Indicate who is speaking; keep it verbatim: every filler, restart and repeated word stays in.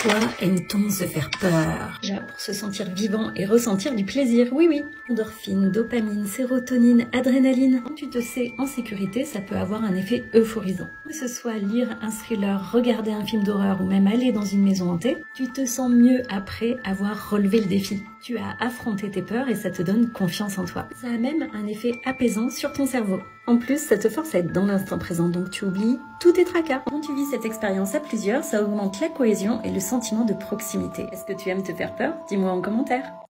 Speaker 1: Toi, aime-t-on se faire peur? Déjà, pour se sentir vivant et ressentir du plaisir, oui oui. Endorphine, dopamine, sérotonine, adrénaline. Quand tu te sais en sécurité, ça peut avoir un effet euphorisant. Que ce soit lire un thriller, regarder un film d'horreur ou même aller dans une maison hantée, tu te sens mieux après avoir relevé le défi. Tu as affronté tes peurs et ça te donne confiance en toi. Ça a même un effet apaisant sur ton cerveau. En plus, ça te force à être dans l'instant présent, donc tu oublies tous tes tracas. Quand tu vis cette expérience à plusieurs, ça augmente la cohésion et le sentiment de proximité. Est-ce que tu aimes te faire peur? Dis-moi en commentaire.